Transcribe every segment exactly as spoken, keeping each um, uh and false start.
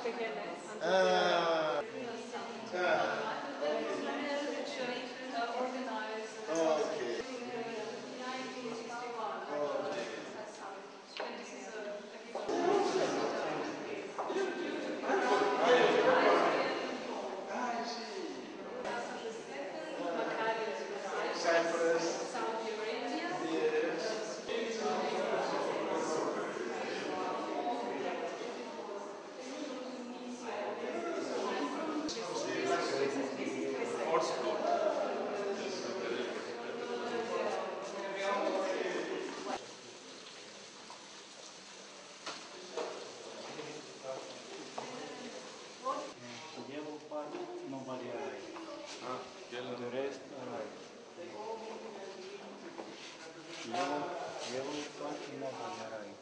Ah, ah, okay. I see. Cyprus. Yes. Yellow part, nobody arrived. Ah, yellow. The rest arrived. Yellow, yellow part, nobody arrived.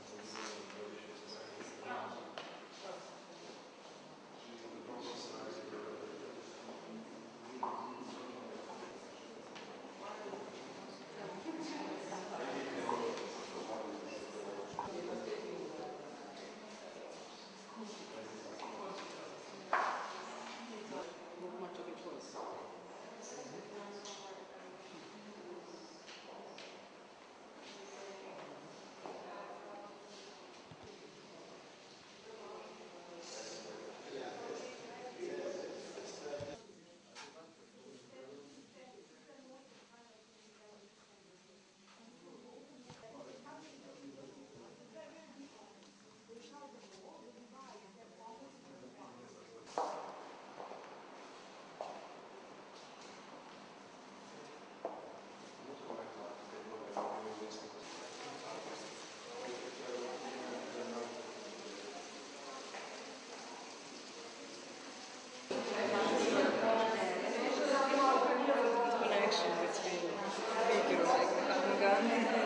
Connection between Figaro and Gandhi.